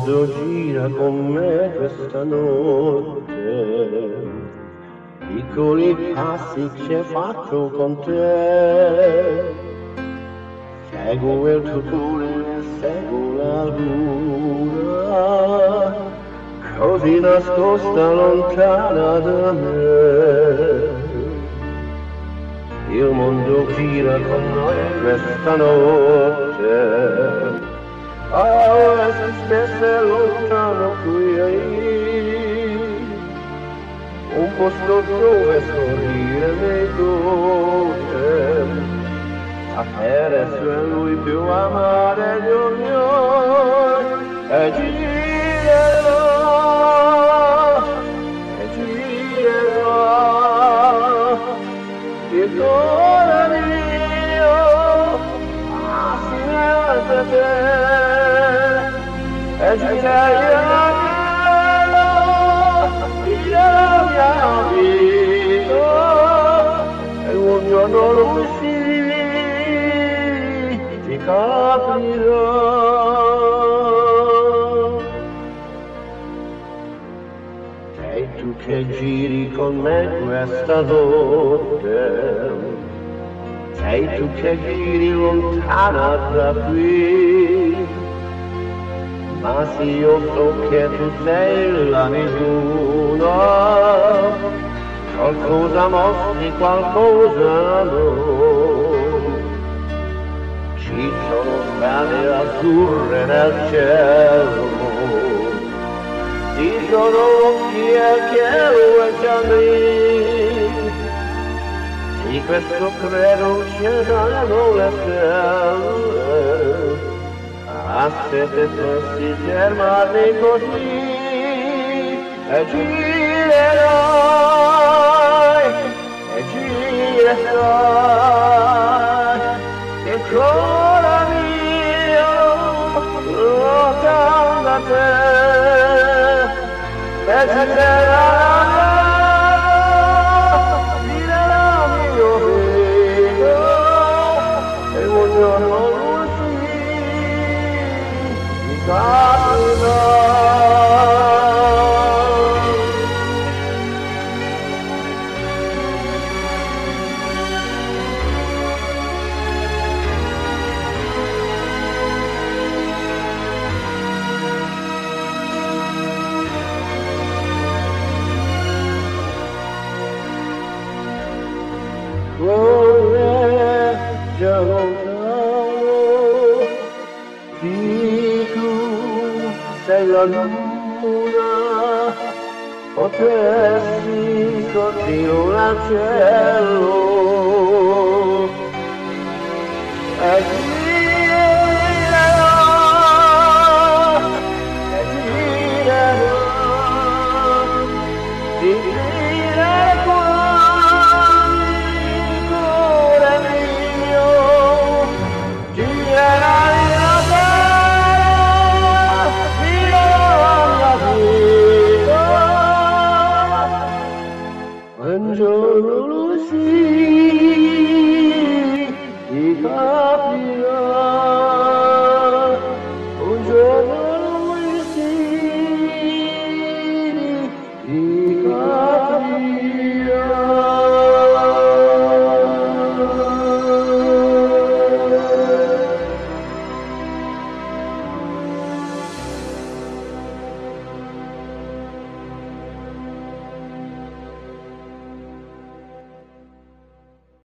mondo gira con me questa notte, piccoli passi che faccio con te, seguo il tuo cuore, seguo la luna, così nascosta lontana da me. Il mondo gira con noi questa notte, ora si spesso è lontano qui, un posto dove sorrire mi gode, sapere se è lui più amare di ognuno, e girerò, il cuore mio, assimilate te, e girerò la mia vita, e un giorno lui ti capirà. Sei tu che giri con me questa notte, sei tu che giri lontana da qui, ma sì, io so che tu sei la misura, qualcosa mostri, qualcosa no. Ci sono strade azzurre nel cielo, ci sono occhi che guardami, di questo credo c'erano le stelle, a sette posti fermarmi così, e girerai, il cuore mio, lontano da te, e già lontano, di tu sei la luna, potresti continuare al cielo,